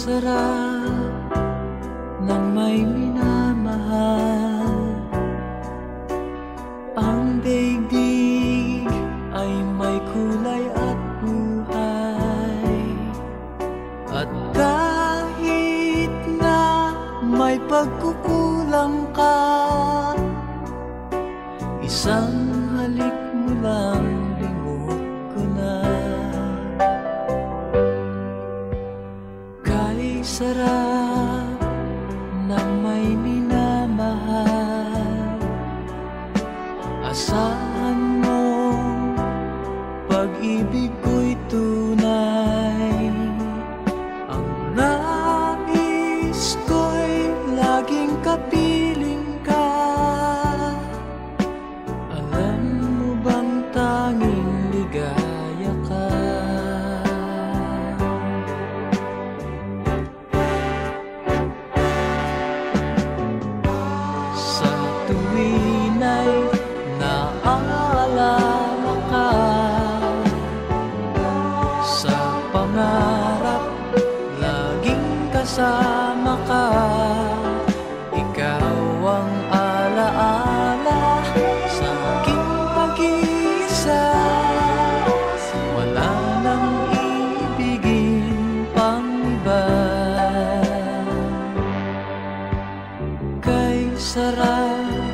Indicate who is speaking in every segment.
Speaker 1: sarap ng may minamahal. Ang daigdig ay may kulay at buhay. At kahit na may pagkukulang ka, isang halik mo lang limot ko na. Kay sarap ng may minamahal, asahan mong pag-ibig ko'y tunay. Ang nais ko'y laging kapiling ka. Alam mo bang tanging ligaya ka? Sa tuwin ay naaalala ka, sa pangarap laging kasama ka. Ikaw ang alaala sa aking pag-iisa. Wala nang ibigin pang iba. Kay sarap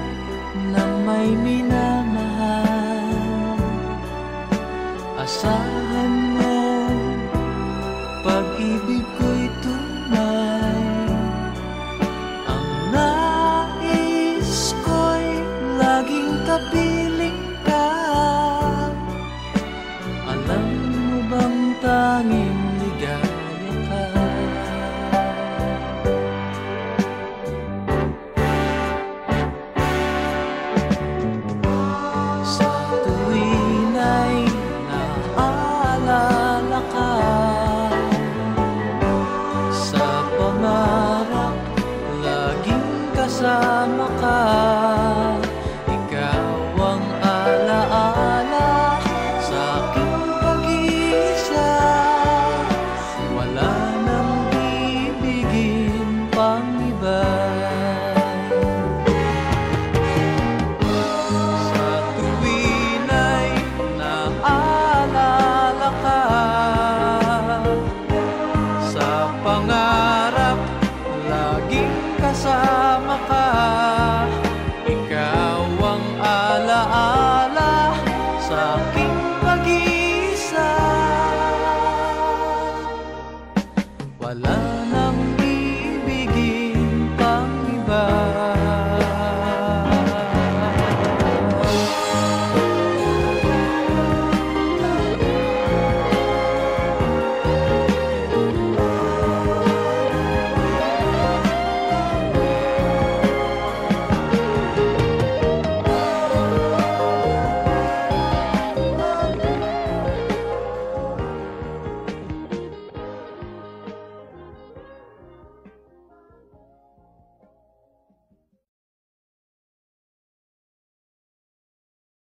Speaker 1: ng may minamahal, asahan